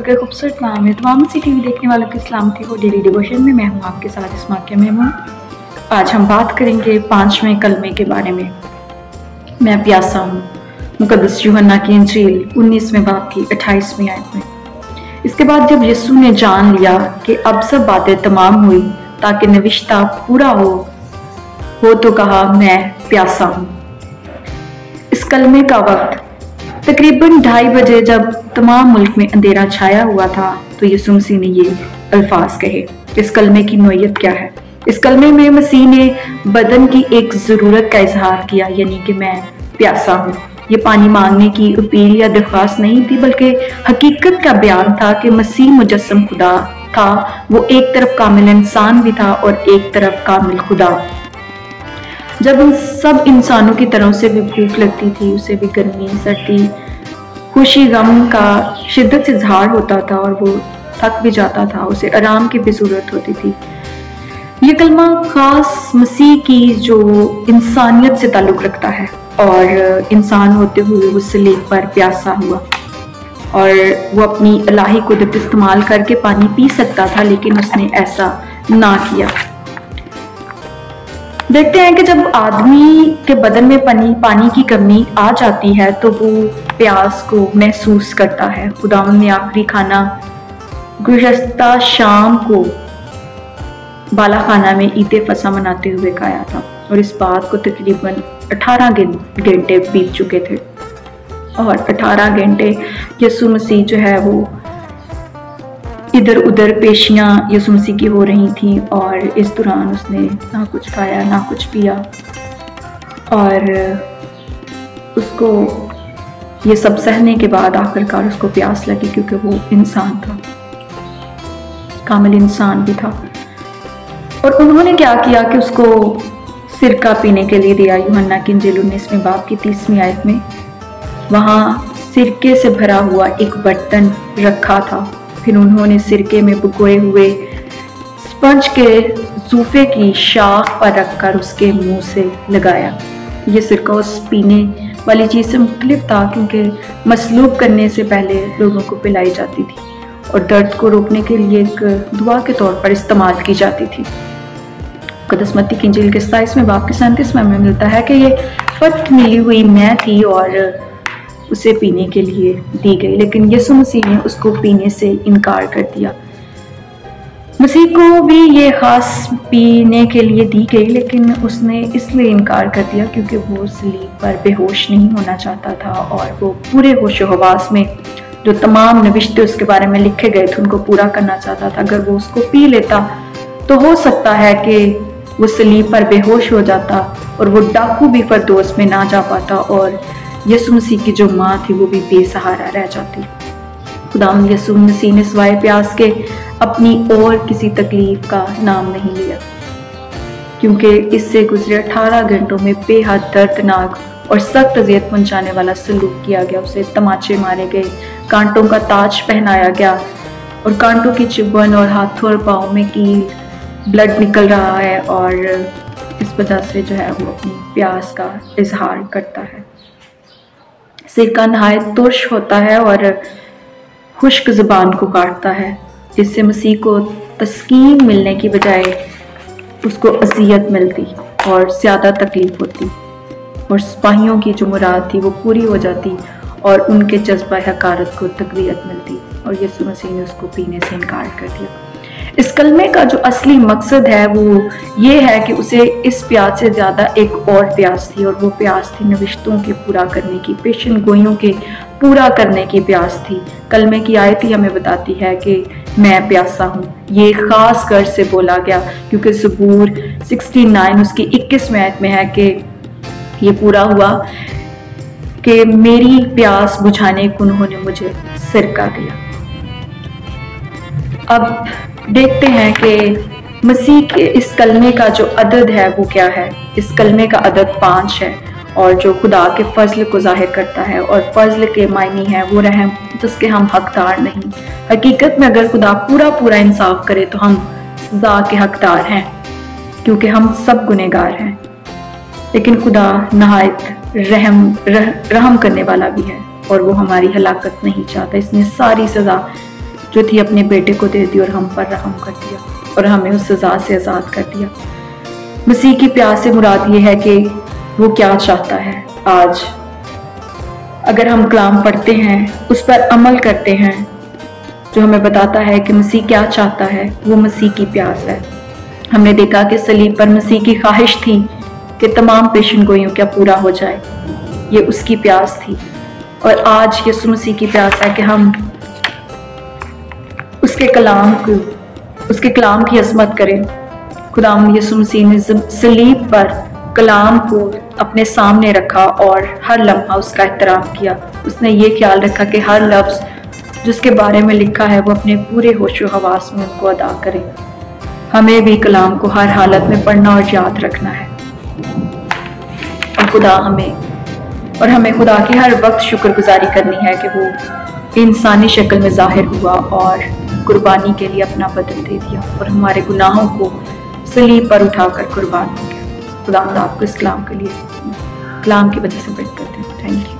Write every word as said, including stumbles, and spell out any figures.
के खूबसूरत नाम है। तमाम सी टीवी देखने वालों की सलामती हो। डेली डिवोशन में मैं हूँ आपके साथ इस्मा के मेमून। आज हम बात करेंगे पांचवें कलमे के बारे में। मैं प्यासा हूँ, मुकद्दस यूहन्ना की इंजील उन्नीसवें बाब की अट्ठाईसवीं आयत में। इसके बाद जब यीशु ने जान लिया कि अब सब बातें तमाम हुई ताकि नविश्ता पूरा हो हो तो कहा, मैं प्यासा हूँ। इस कलमे का वक्त तकरीबन ढाई बजे जब तमाम मुल्क में अंधेरा छाया हुआ था तो यीशु मसीह ने ये अल्फाज कहे। इस कलमे की नोयत क्या है? इस कलमे में मसीह ने बदन की एक ज़रूरत का इजहार किया, यानी कि मैं प्यासा हूँ। ये पानी मांगने की अपील या दरख्वास्त नहीं थी, बल्कि हकीकत का बयान था कि मसीह मुजस्सम खुदा था। वो एक तरफ कामिल इंसान भी था और एक तरफ कामिल खुदा। जब उन सब इंसानों की तरह से भी भूख लगती थी, उसे भी गर्मी, सर्दी, खुशी, गम का शिद्दत से इजहार होता था और वो थक भी जाता था, उसे आराम की भी ज़रूरत होती थी। ये कलमा खास मसीह की जो इंसानियत से ताल्लुक़ रखता है और इंसान होते हुए वो सलीब पर प्यासा हुआ और वो अपनी इलाही कुदरत इस्तेमाल करके पानी पी सकता था, लेकिन उसने ऐसा ना किया। देखते हैं कि जब आदमी के बदन में पानी पानी की कमी आ जाती है तो वो प्यास को महसूस करता है। खुदावंद ने आखिरी खाना गुज़श्ता शाम को बाला खाना में ईद फसा मनाते हुए खाया था और इस बात को तकरीबन अठारह घंटे बीत चुके थे और अठारह घंटे यीशु मसीह जो है वो इधर उधर पेशियां यीशु मसीह की हो रही थी और इस दौरान उसने ना कुछ खाया ना कुछ पिया और उसको ये सब सहने के बाद आखिरकार उसको प्यास लगी, क्योंकि वो इंसान था, कामिल इंसान भी था। और उन्होंने क्या किया कि उसको सिरका पीने के लिए दिया। यूहन्ना की इंजील उन्नीसवें बाब की तीसवीं आयत में वहाँ सिरके से भरा हुआ एक बर्तन रखा था। फिर उन्होंने सिरके में भिगोए हुए स्पंज के जूफे की शाख पर रखकर उसके मुंह से लगाया। ये सिरका उस पीने वाली चीज़ से मुख्तलिफ था, क्योंकि मसलूब करने से पहले लोगों को पिलाई जाती थी और दर्द को रोकने के लिए एक दुआ के तौर पर इस्तेमाल की जाती थी। मुकद्दस मत्ती की इंजील के सताईसवें बाब के सैंतीसवें में मिलता है कि ये फट मिली हुई मैं थी और उसे पीने के लिए दी गई, लेकिन यीशु मसीह ने उसको पीने से इनकार कर दिया। मसीह को भी ये खास पीने के लिए दी गई, लेकिन उसने इसलिए इनकार कर दिया क्योंकि वो सलीब पर बेहोश नहीं होना चाहता था और वो पूरे होश हवास में जो तमाम नविश्ते उसके बारे में लिखे गए थे उनको पूरा करना चाहता था। अगर वो उसको पी लेता तो हो सकता है कि वो सलीब पर बेहोश हो जाता और वो डाकू भी फरदौस में ना जा पाता और यीशु मसीह की जो माँ थी वो भी बेसहारा रह जाती। खुदावंद यीशु मसीह ने सिवाय प्यास के अपनी और किसी तकलीफ का नाम नहीं लिया, क्योंकि इससे गुजरे अठारह घंटों में बेहद दर्दनाक और सख्त अजियत पहुंचाने वाला सलूक किया गया। उसे तमाचे मारे गए, कांटों का ताज पहनाया गया और कांटों की चुभन और हाथों और पाँव में कील, ब्लड निकल रहा है और इस वजह से जो है वो अपनी प्यास का इजहार करता है। सिरका नहायत तुर्श होता है और खुश्क ज़ुबान को काटता है। इससे मसीह को तस्कीन मिलने की बजाय उसको अज़ियत मिलती और ज़्यादा तकलीफ होती और सिपाहियों की जो मुराद थी वो पूरी हो जाती और उनके जज्बा हकारत को तक़वियत मिलती और यीशु मसीह ने उसको पीने से इनकार कर दिया। इस कलमे का जो असली मकसद है वो ये है कि उसे इस प्यास से ज़्यादा एक और प्यास थी और वो प्यास थी नविश्तों के पूरा करने की, पेशन गोइयों के पूरा करने की प्यास थी। कलमे की आयत ही हमें बताती है कि मैं प्यासा हूँ। ये ख़ास गर्ज से बोला गया क्योंकि ज़बूर उनहत्तर उसकी इक्कीसवीं आयत में है कि ये पूरा हुआ कि मेरी प्यास बुझाने को उन्होंने मुझे सिरका दिया। अब देखते हैं कि मसीह के इस कलमे का जो अदद है वो क्या है। इस कलमे का अदद पाँच है और जो खुदा के फजल को जाहिर करता है और फजल के मायने है वो रहम जिसके हम हकदार नहीं। हकीकत में अगर खुदा पूरा पूरा इंसाफ करे तो हम सजा के हकदार हैं, क्योंकि हम सब गुनहगार हैं, लेकिन खुदा नहायत रहम रह, रहम करने वाला भी है और वो हमारी हलाकत नहीं चाहता। इसने सारी सजा जो थी अपने बेटे को दे दी और हम पर रहम कर दिया और हमें उस सज़ा से आज़ाद कर दिया। मसीह की प्यास से मुराद ये है कि वो क्या चाहता है। आज अगर हम कलाम पढ़ते हैं, उस पर अमल करते हैं, जो हमें बताता है कि मसीह क्या चाहता है, वो मसीह की प्यास है। हमने देखा कि सलीब पर मसीह की ख्वाहिश थी कि तमाम पेशन गोइयों का पूरा हो जाए, ये उसकी प्यास थी। और आज यीशु मसीह की प्यास है कि हम उसके कलाम को, उसके कलाम की अज़मत करें। खुदावंद यीशु मसीह ने सलीब पर कलाम को अपने सामने रखा और हर लम्हा उसका एहतराम किया। उसने ये ख्याल रखा कि हर लफ्ज़ जिसके बारे में लिखा है वो अपने पूरे होशो हवास में उनको अदा करें। हमें भी कलाम को हर हालत में पढ़ना और याद रखना है। और खुदा हमें और हमें खुदा की हर वक्त शुक्रगुजारी करनी है कि वो इंसानी शक्ल में ज़ाहिर हुआ और कुर्बानी के लिए अपना बदन दे दिया और हमारे गुनाहों को सलीब पर उठाकर कुर्बान हो गया। खुदा आपको इस कलाम के लिए, कलाम की वजह से बेहतर करते हैं। Thank you.